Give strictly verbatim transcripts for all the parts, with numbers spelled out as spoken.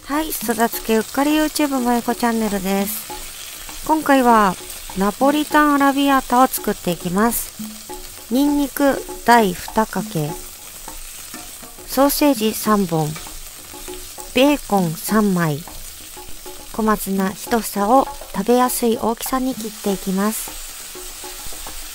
はい、育つけうっかり YouTube まゆこチャンネルです。今回はナポリタンアラビアータを作っていきます。ニンニクだいにかけ、ソーセージさんぼん、ベーコンさんまい、小松菜ひと房を食べやすい大きさに切っていきます。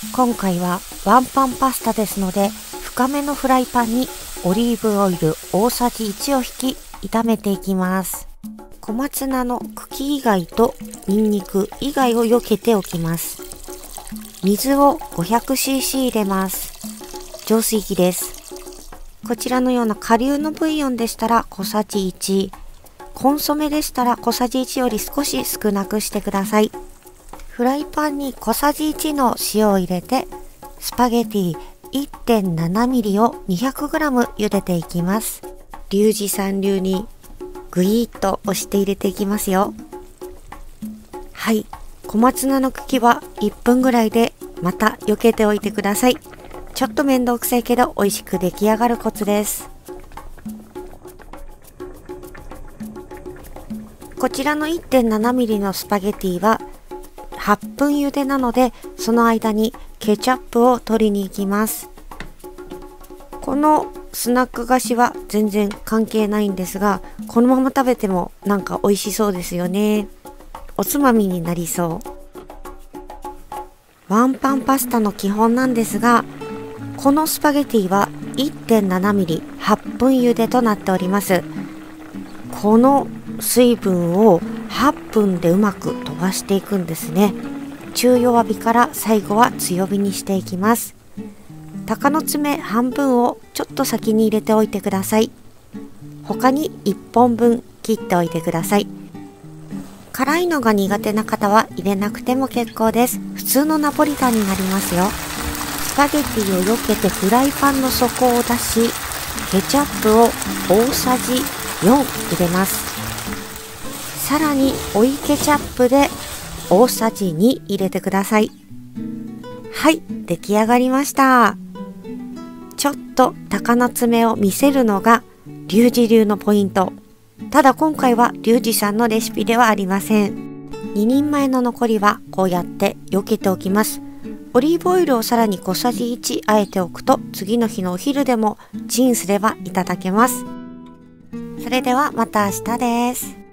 今回はワンパンパスタですので、深めのフライパンにオリーブオイル大さじいちを引き炒めていきます。小松菜の茎以外とニンニク以外を避けておきます。水を ごひゃくシーシー 入れます。浄水器です。こちらのような顆粒のブイヨンでしたら小さじいち、コンソメでしたら小さじいちより少し少なくしてください。フライパンに小さじいちの塩を入れて、スパゲティ いってんななミリ を にひゃくグラム 茹でていきます。リュウジさん流にグイーッと押して入れていきますよ。はい、小松菜の茎はいっぷんぐらいでまた避けておいてください。ちょっと面倒くさいけど美味しく出来上がるコツです。こちらの いってんななミリ のスパゲティははっぷん茹でなので、その間にケチャップを取りに行きます。このスナック菓子は全然関係ないんですが、このまま食べてもなんか美味しそうですよね。おつまみになりそう。ワンパンパスタの基本なんですが、このスパゲティは いってんななミリ はっぷん茹でとなっております。この水分をはっぷんでうまく飛ばしていくんですね。中弱火から最後は強火にしていきます。鷹の爪半分をちょっと先に入れておいてください。他にいっぽんぶん切っておいてください。辛いのが苦手な方は入れなくても結構です。普通のナポリタンになりますよ。スパゲティを避けてフライパンの底を出し、ケチャップを大さじよん入れます。さらに追いケチャップで大さじに入れてください。はい、出来上がりました。ちょっと鷹の爪を見せるのがリュウジ流のポイント。ただ今回はリュウジさんのレシピではありません。ににんまえの残りはこうやって避けておきます。オリーブオイルをさらに小さじいちあえておくと、次の日のお昼でもチンすればいただけます。それではまた明日です。